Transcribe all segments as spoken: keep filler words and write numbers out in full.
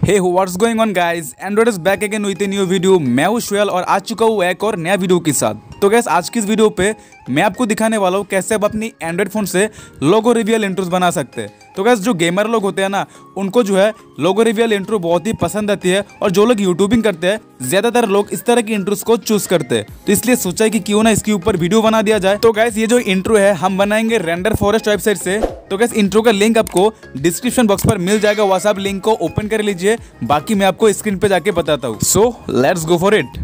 Hey what's going on guys, android is back again with a new video. मैं हूं शुएल और आ चुका हूं एक और नया वीडियो के साथ। तो गाइस आज की इस वीडियो पे मैं आपको दिखाने वाला हूं कैसे आप अपनी एंड्रॉइड फोन से लोगो रिवील इंट्रोस बना सकते हैं। तो गाइस जो गेमर लोग होते हैं ना, उनको जो है लोगो रिवील इंट्रो बहुत ही पसंद आती है और जो लोग यूट्यूबिंग करते हैं ज्यादातर लोग इस तरह की इंट्रोस को चूज करते हैं। तो इसलिए सोचा है कि क्यों ना इसके ऊपर वीडियो बना दिया जाए। तो गाइस ये जो इंट्रो है हम बनाएंगे रेंडर फॉरेस्ट वेबसाइट से। तो गाइस इंट्रो का लिंक आपको डिस्क्रिप्शन बॉक्स पर मिल जाएगा, वहां से आप लिंक को ओपन कर लीजिए, बाकी मैं आपको स्क्रीन पे जाके बताता हूँ। So let's go for it.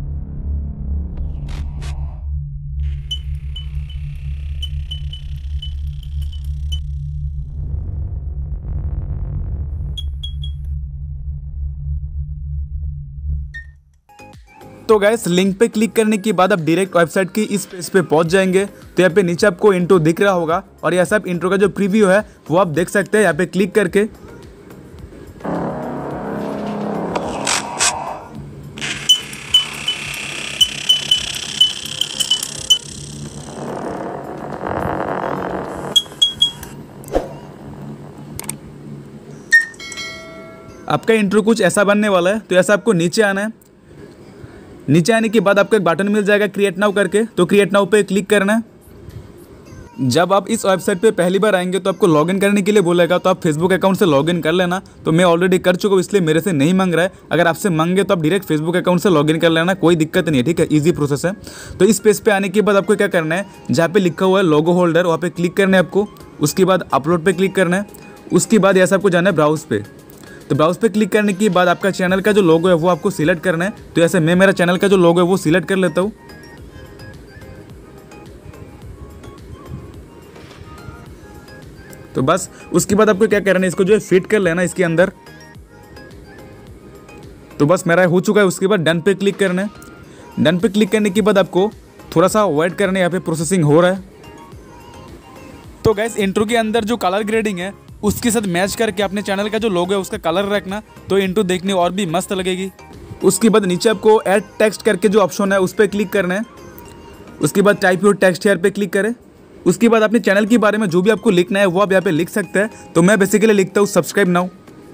तो गाइस लिंक पे क्लिक करने के बाद आप डायरेक्ट वेबसाइट की इस पेज पे पहुंच जाएंगे। तो यहाँ पे नीचे आपको इंट्रो दिख रहा होगा और यहाँ से आप इंट्रो का जो प्रीव्यू है वो आप देख सकते हैं यहाँ पे क्लिक करके। आपका इंट्रो कुछ ऐसा बनने वाला है। तो ऐसा आपको नीचे आना है। नीचे आने के बाद आपको एक बटन मिल जाएगा क्रिएट नाउ करके, तो क्रिएट नाउ पे क्लिक करना है। जब आप इस वेबसाइट पे पहली बार आएंगे तो आपको लॉगिन करने के लिए बोलेगा, तो आप फेसबुक अकाउंट से लॉगिन कर लेना। तो मैं ऑलरेडी कर चुका हूँ इसलिए मेरे से नहीं मांग रहा है। अगर आपसे मांगे तो आप डायरेक्ट फेसबुक अकाउंट से लॉगिन कर लेना, कोई दिक्कत नहीं है, ठीक है, ईजी प्रोसेस है। तो इस पेज पे आने के बाद आपको क्या करना है, जहाँ पे लिखा हुआ है लोगो होल्डर वहाँ पे क्लिक करना है आपको। उसके बाद अपलोड पे क्लिक करना है। उसके बाद ऐसा आपको जाना है ब्राउज पे। तो ब्राउज पे क्लिक करने के बाद आपका चैनल का जो लोगो है वो आपको सिलेक्ट करना है। तो ऐसे मैं मेरा चैनल का जो लोगो है वो सिलेक्ट कर लेता हूँ। तो बस उसके बाद आपको क्या करना है, इसको जो है फिट कर लेना इसके अंदर। तो बस मेरा हो चुका है। उसके बाद डन पे क्लिक करना है। डन पे क्लिक करने के बाद आपको थोड़ा सा वेट करना है, यहाँ पे प्रोसेसिंग हो रहा है। तो गाइस इंट्रो के अंदर जो कलर ग्रेडिंग है उसके साथ मैच करके अपने चैनल का जो लोगो है उसका कलर रखना, तो इंट्रो देखने और भी मस्त लगेगी। उसके बाद नीचे आपको ऐड टेक्स्ट करके जो ऑप्शन है उस पर क्लिक करना है। उसके बाद टाइप योर टेक्स्ट हियर पे क्लिक करें। उसके बाद अपने चैनल के बारे में जो भी आपको लिखना है वो आप यहाँ पे लिख सकते हैं। तो मैं बेसिकली लिखता हूँ सब्सक्राइब नाउ।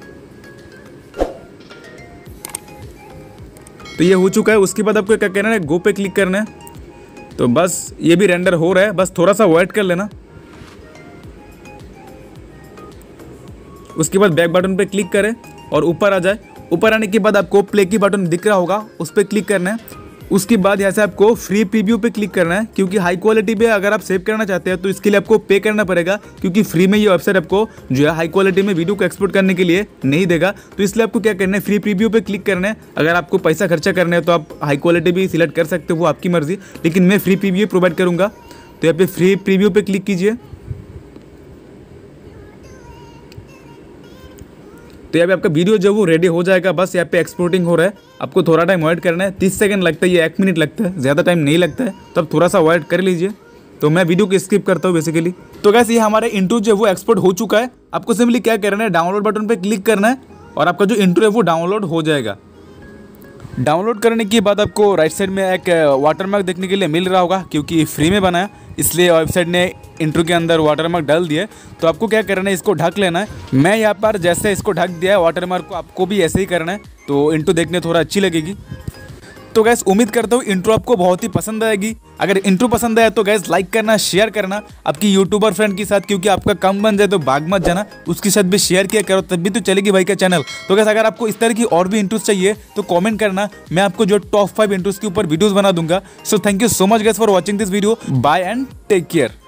तो ये हो चुका है। उसके बाद आपको क्या करना है, गो पे क्लिक करना है। तो बस ये भी रेंडर हो रहा है, बस थोड़ा सा वेट कर लेना। उसके बाद बैक बटन पे क्लिक करें और ऊपर आ जाए। ऊपर आने के बाद आपको प्ले की बटन दिख रहा होगा, उस पर क्लिक करना है। उसके बाद यहाँ से आपको फ्री प्रीव्यू पे क्लिक करना है, क्योंकि हाई क्वालिटी पे अगर आप सेव करना चाहते हैं तो इसके लिए आपको पे करना पड़ेगा, क्योंकि फ्री में ये वेबसाइट आपको जो है हाई क्वालिटी में वीडियो को एक्सपोर्ट करने के लिए नहीं देगा। तो इसलिए आपको क्या करना है, फ्री प्रीव्यू पे क्लिक करना है। अगर आपको पैसा खर्चा करना है तो आप हाई क्वालिटी भी सिलेक्ट कर सकते हो, वो आपकी मर्जी, लेकिन मैं फ्री प्रीव्यू प्रोवाइड करूँगा। तो यहाँ पे फ्री प्रीव्यू पे क्लिक कीजिए। तो यहाँ पे आपका वीडियो जो वो रेडी हो जाएगा। बस यहाँ पे एक्सपोर्टिंग हो रहा है, आपको थोड़ा टाइम वेट करना है। तीस सेकंड लगता है, ये एक मिनट लगता है, ज़्यादा टाइम नहीं लगता है, तो आप थोड़ा सा वेट कर लीजिए। तो मैं वीडियो को स्किप करता हूँ बेसिकली। तो गाइस ये हमारे इंट्रो जो है वो एक्सपोर्ट हो चुका है। आपको सिंपली क्या करना है, डाउनलोड बटन पर क्लिक करना है और आपका जो इंट्रो है वो डाउनलोड हो जाएगा। डाउनलोड करने के बाद आपको राइट साइड में एक वाटरमार्क देखने के लिए मिल रहा होगा, क्योंकि फ्री में बना है इसलिए वेबसाइट ने इंट्रो के अंदर वाटरमार्क डाल दिया है। तो आपको क्या करना है, इसको ढक लेना है। मैं यहाँ पर जैसे इसको ढक दिया है वाटरमार्क को, आपको भी ऐसे ही करना है, तो इंट्रो देखने थोड़ा अच्छी लगेगी। तो गैस उम्मीद करता हूँ इंट्रो आपको बहुत ही पसंद आएगी। अगर इंट्रो पसंद आया तो गैस लाइक करना, शेयर करना आपकी यूट्यूबर फ्रेंड के साथ, क्योंकि आपका कम बन जाए तो भाग मत जाना, उसके साथ भी शेयर किया करो, तब भी तो चलेगी भाई का चैनल। तो गैस अगर आपको इस तरह की और भी इंट्रोस चाहिए तो कमेंट करना, मैं आपको जो टॉप फाइव इंट्रोस के ऊपर वीडियोस बना दूंगा। So thank you so much guys for watching this video. Bye and take care.